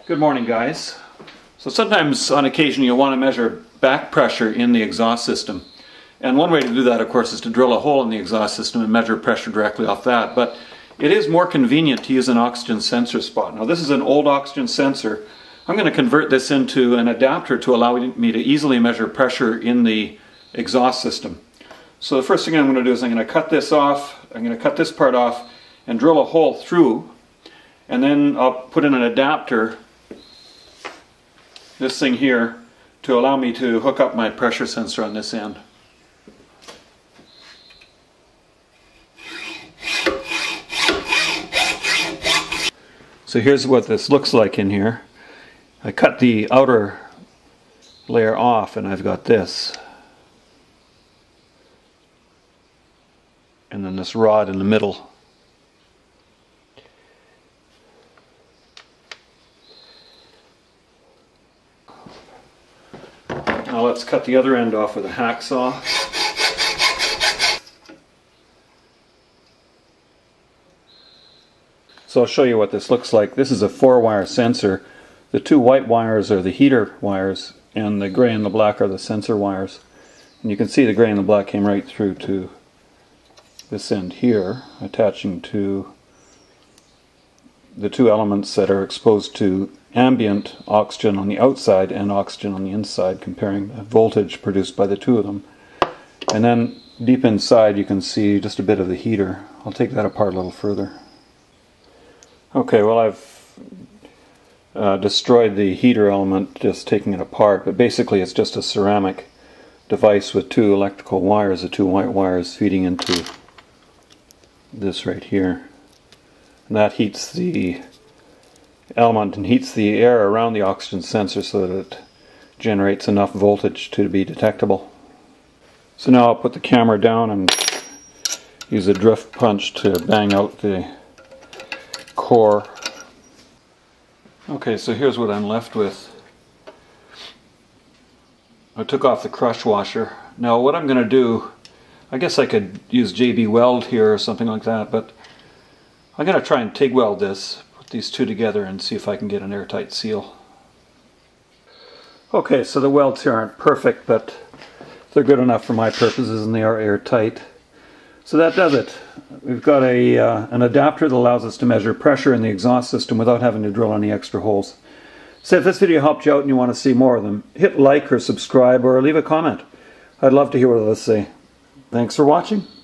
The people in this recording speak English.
Good morning, guys. So sometimes on occasion you'll want to measure back pressure in the exhaust system. And one way to do that, of course, is to drill a hole in the exhaust system and measure pressure directly off that. But it is more convenient to use an oxygen sensor spot. Now this is an old oxygen sensor. I'm going to convert this into an adapter to allow me to easily measure pressure in the exhaust system. So the first thing I'm going to do is I'm going to cut this off. I'm going to cut this part off and drill a hole through. And then I'll put in an adapter, this thing here, to allow me to hook up my pressure sensor on this end. So here's what this looks like in here. I cut the outer layer off and I've got this. And then this rod in the middle. Now let's cut the other end off with a hacksaw. So I'll show you what this looks like. This is a 4-wire sensor. The two white wires are the heater wires, and the gray and the black are the sensor wires. And you can see the gray and the black came right through to this end here, attaching to the two elements that are exposed to ambient oxygen on the outside and oxygen on the inside, comparing the voltage produced by the two of them. And then deep inside you can see just a bit of the heater. I'll take that apart a little further. Okay, well I've destroyed the heater element just taking it apart, but basically it's just a ceramic device with two electrical wires, the two white wires feeding into this right here. And that heats the element and heats the air around the oxygen sensor so that it generates enough voltage to be detectable. So now I'll put the camera down and use a drift punch to bang out the core. Okay, so here's what I'm left with. I took off the crush washer. Now what I'm going to do, I guess I could use JB Weld here or something like that, but I'm going to try and TIG weld this, put these two together and see if I can get an airtight seal. Okay, so the welds here aren't perfect, but they're good enough for my purposes and they are airtight. So that does it. We've got an adapter that allows us to measure pressure in the exhaust system without having to drill any extra holes. So if this video helped you out and you want to see more of them, hit like or subscribe or leave a comment. I'd love to hear what others say. Thanks for watching.